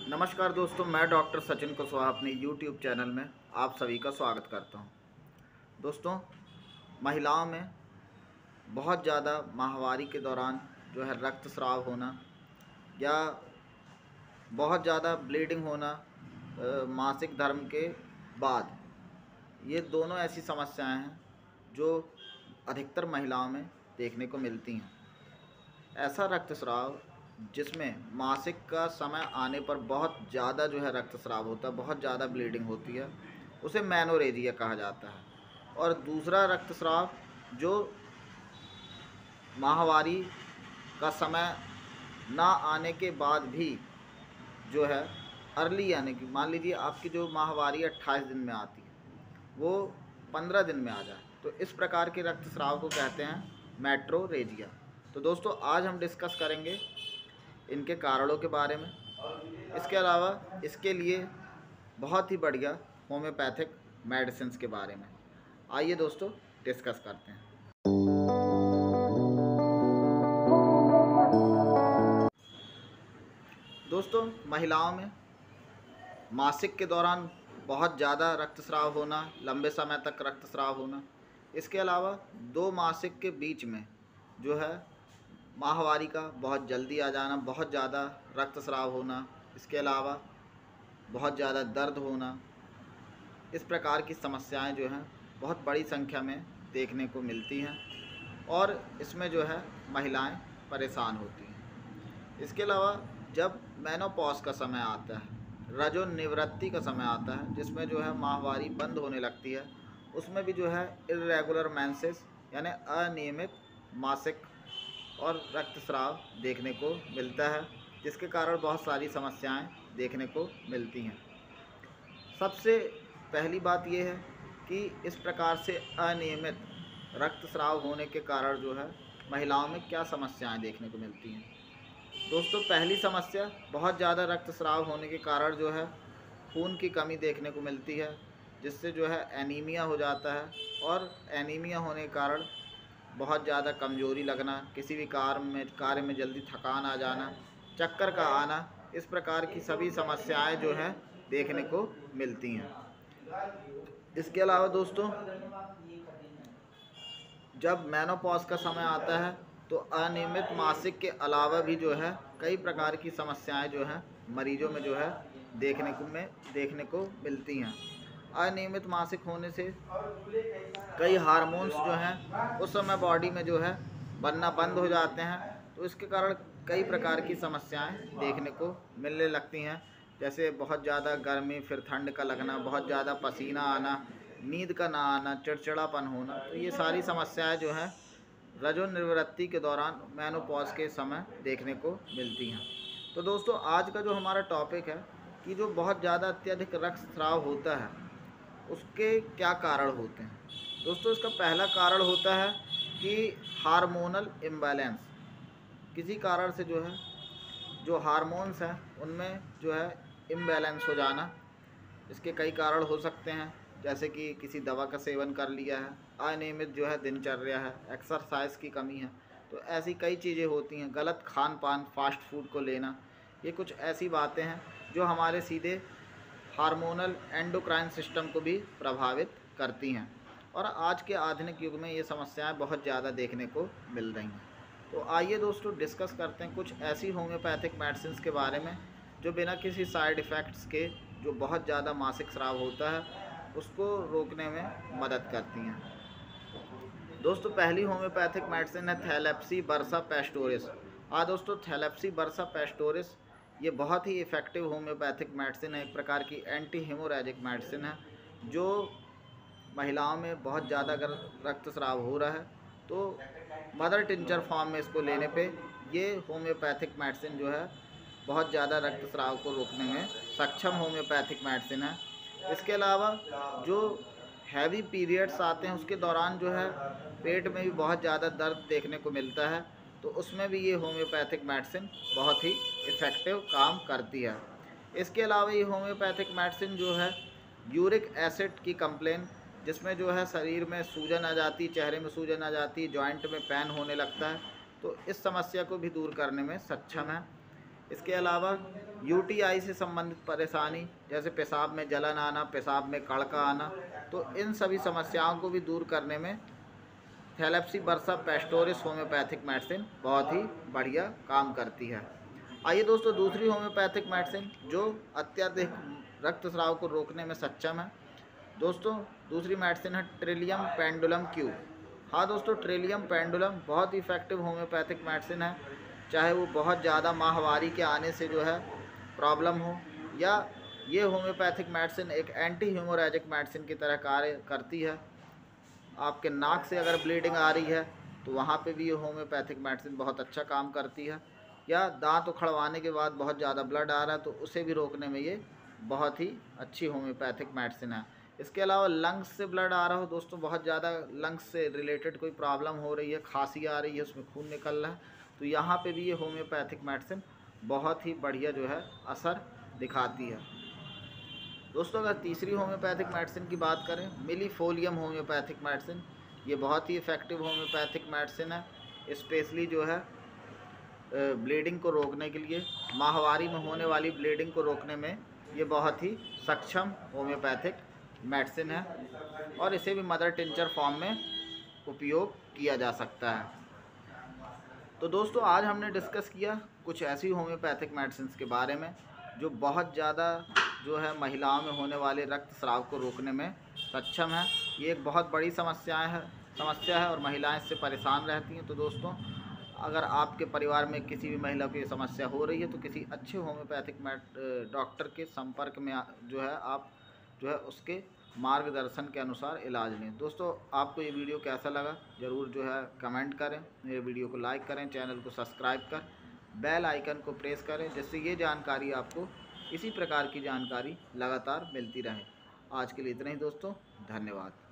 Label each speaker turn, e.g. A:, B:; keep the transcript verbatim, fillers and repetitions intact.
A: नमस्कार दोस्तों, मैं डॉक्टर सचिन कुशवाहा अपने यूट्यूब चैनल में आप सभी का स्वागत करता हूं। दोस्तों, महिलाओं में बहुत ज़्यादा माहवारी के दौरान जो है रक्तस्राव होना या बहुत ज़्यादा ब्लीडिंग होना अ, मासिक धर्म के बाद, ये दोनों ऐसी समस्याएं हैं जो अधिकतर महिलाओं में देखने को मिलती हैं। ऐसा रक्तस्राव जिसमें मासिक का समय आने पर बहुत ज़्यादा जो है रक्तस्राव होता है, बहुत ज़्यादा ब्लीडिंग होती है, उसे मेनोरेजिया कहा जाता है। और दूसरा रक्तस्राव जो माहवारी का समय ना आने के बाद भी जो है अर्ली, यानी कि मान लीजिए आपकी जो माहवारी अट्ठाईस दिन में आती है वो पंद्रह दिन में आ जाए, तो इस प्रकार के रक्तस्राव को कहते हैं मेट्रोरेजिया। तो दोस्तों, आज हम डिस्कस करेंगे इनके कारणों के बारे में। इसके अलावा इसके लिए बहुत ही बढ़िया होम्योपैथिक मेडिसिन्स के बारे में। आइए दोस्तों, डिस्कस करते हैं। दोस्तों, महिलाओं में मासिक के दौरान बहुत ज़्यादा रक्तस्राव होना, लंबे समय तक रक्तस्राव होना, इसके अलावा दो मासिक के बीच में जो है माहवारी का बहुत जल्दी आ जाना, बहुत ज़्यादा रक्तस्राव होना, इसके अलावा बहुत ज़्यादा दर्द होना, इस प्रकार की समस्याएं जो हैं बहुत बड़ी संख्या में देखने को मिलती हैं और इसमें जो है महिलाएं परेशान होती हैं। इसके अलावा जब मेनोपॉज का समय आता है, रजोनिवृत्ति का समय आता है, जिसमें जो है माहवारी बंद होने लगती है, उसमें भी जो है इर्रेगुलर मेंसेस यानी अनियमित मासिक और रक्तस्राव देखने को मिलता है, जिसके कारण बहुत सारी समस्याएं देखने को मिलती हैं। सबसे पहली बात यह है कि इस प्रकार से अनियमित रक्तस्राव होने के कारण जो है महिलाओं में क्या समस्याएं देखने को मिलती हैं। दोस्तों, पहली समस्या, बहुत ज़्यादा रक्तस्राव होने के कारण जो है खून की कमी देखने को मिलती है, जिससे जो है एनीमिया हो जाता है और एनीमिया होने के कारण बहुत ज़्यादा कमज़ोरी लगना, किसी भी कार्य में कार्य में जल्दी थकान आ जाना, चक्कर का आना, इस प्रकार की सभी समस्याएं जो हैं देखने को मिलती हैं। इसके अलावा दोस्तों, जब मेनोपॉज का समय आता है तो अनियमित मासिक के अलावा भी जो है कई प्रकार की समस्याएं जो हैं मरीजों में जो है देखने को में देखने को मिलती हैं। अनियमित मासिक होने से कई हार्मोन्स जो हैं उस समय बॉडी में जो है बनना बंद हो जाते हैं, तो इसके कारण कई प्रकार की समस्याएं देखने को मिलने लगती हैं, जैसे बहुत ज़्यादा गर्मी, फिर ठंड का लगना, बहुत ज़्यादा पसीना आना, नींद का ना आना, चिड़चिड़ापन होना। तो ये सारी समस्याएं जो हैं रजोनिवृत्ति के दौरान मेनोपॉज के समय देखने को मिलती हैं। तो दोस्तों, आज का जो हमारा टॉपिक है कि जो बहुत ज़्यादा अत्यधिक रक्तस्राव होता है उसके क्या कारण होते हैं। दोस्तों, इसका पहला कारण होता है कि हार्मोनल इम्बैलेंस। किसी कारण से जो है जो हार्मोन्स हैं उनमें जो है इम्बैलेंस हो जाना। इसके कई कारण हो सकते हैं, जैसे कि किसी दवा का सेवन कर लिया है, अनियमित जो है दिनचर्या है, एक्सरसाइज की कमी है, तो ऐसी कई चीज़ें होती हैं। गलत खान पान, फास्ट फूड को लेना, ये कुछ ऐसी बातें हैं जो हमारे सीधे हार्मोनल एंडोक्राइन सिस्टम को भी प्रभावित करती हैं और आज के आधुनिक युग में ये समस्याएं बहुत ज़्यादा देखने को मिल रही हैं। तो आइए दोस्तों, डिस्कस करते हैं कुछ ऐसी होम्योपैथिक मेडिसिन के बारे में जो बिना किसी साइड इफ़ेक्ट्स के जो बहुत ज़्यादा मासिक स्राव होता है उसको रोकने में मदद करती हैं। दोस्तों, पहली होम्योपैथिक मेडिसिन है थैलेप्सी बर्सा पेस्टोरिस। हाँ दोस्तों, थैलेप्सी बर्सा पेस्टोरिस ये बहुत ही इफ़ेक्टिव होम्योपैथिक मेडिसिन है, एक प्रकार की एंटी हीमोरेजिक मेडिसिन है। जो महिलाओं में बहुत ज़्यादा अगर रक्तस्राव हो रहा है तो मदर टिंचर फॉर्म में इसको लेने पे ये होम्योपैथिक मेडिसिन जो है बहुत ज़्यादा रक्तस्राव को रोकने में सक्षम होम्योपैथिक मेडिसिन है। इसके अलावा जो हैवी पीरियड्स आते हैं उसके दौरान जो है पेट में भी बहुत ज़्यादा दर्द देखने को मिलता है, तो उसमें भी ये होम्योपैथिक मेडिसिन बहुत ही इफ़ेक्टिव काम करती है। इसके अलावा ये होम्योपैथिक मेडिसिन जो है यूरिक एसिड की कंप्लेन, जिसमें जो है शरीर में सूजन आ जाती, चेहरे में सूजन आ जाती, जॉइंट में पेन होने लगता है, तो इस समस्या को भी दूर करने में सक्षम है। इसके अलावा यूटीआई से संबंधित परेशानी जैसे पेशाब में जलन आना, पेशाब में कड़का आना, तो इन सभी समस्याओं को भी दूर करने में thlaspi bursa pastoris homeopathic medicine बहुत ही बढ़िया काम करती है। आइए दोस्तों, दूसरी होम्योपैथिक मेडिसिन जो अत्यधिक रक्तस्राव को रोकने में सक्षम है, दोस्तों दूसरी मेडिसिन है ट्रिलियम पेंडुलम क्यू। हाँ दोस्तों, ट्रिलियम पेंडुलम बहुत ही इफेक्टिव होम्योपैथिक मेडिसिन है। चाहे वो बहुत ज़्यादा माहवारी के आने से जो है प्रॉब्लम हो, या ये होम्योपैथिक मेडिसिन एक एंटी हीमोरेजिक मेडिसिन की तरह कार्य करती है। आपके नाक से अगर ब्लीडिंग आ रही है तो वहाँ पे भी ये होम्योपैथिक मेडिसिन बहुत अच्छा काम करती है। या दांत उखड़वाने के बाद बहुत ज़्यादा ब्लड आ रहा है तो उसे भी रोकने में ये बहुत ही अच्छी होम्योपैथिक मेडिसिन है। इसके अलावा लंग्स से ब्लड आ रहा हो दोस्तों, बहुत ज़्यादा लंग्स से रिलेटेड कोई प्रॉब्लम हो रही है, खांसी आ रही है, उसमें खून निकल रहा है, तो यहाँ पे भी ये होम्योपैथिक मेडिसिन बहुत ही बढ़िया जो है असर दिखाती है। दोस्तों अगर तीसरी होम्योपैथिक मेडिसिन की बात करें, मिलीफोलियम होम्योपैथिक मेडिसिन, ये बहुत ही इफ़ेक्टिव होम्योपैथिक मेडिसिन है। स्पेशली जो है ब्लीडिंग को रोकने के लिए, माहवारी में होने वाली ब्लीडिंग को रोकने में ये बहुत ही सक्षम होम्योपैथिक मेडिसिन है और इसे भी मदर टिंचर फॉर्म में उपयोग किया जा सकता है। तो दोस्तों आज हमने डिस्कस किया कुछ ऐसी होम्योपैथिक मेडिसिन के बारे में जो बहुत ज़्यादा जो है महिलाओं में होने वाले रक्तस्राव को रोकने में सक्षम है। ये एक बहुत बड़ी समस्या है समस्या है और महिलाएं इससे परेशान रहती हैं। तो दोस्तों अगर आपके परिवार में किसी भी महिला को ये समस्या हो रही है तो किसी अच्छे होम्योपैथिक डॉक्टर के संपर्क में जो है आप जो है उसके मार्गदर्शन के अनुसार इलाज लें। दोस्तों आपको ये वीडियो कैसा लगा ज़रूर जो है कमेंट करें, मेरे वीडियो को लाइक करें, चैनल को सब्सक्राइब कर बेल आइकन को प्रेस करें जिससे ये जानकारी आपको इसी प्रकार की जानकारी लगातार मिलती रहे। आज के लिए इतना ही दोस्तों, धन्यवाद।